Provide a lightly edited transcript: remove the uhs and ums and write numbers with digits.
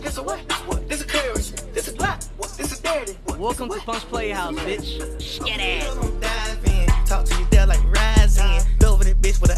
This a what? This a carriage. This a black. This a daddy. Welcome to Punk's Playhouse, bitch. Shit ass. Dive in, talk to you there like rising. Over that bitch with a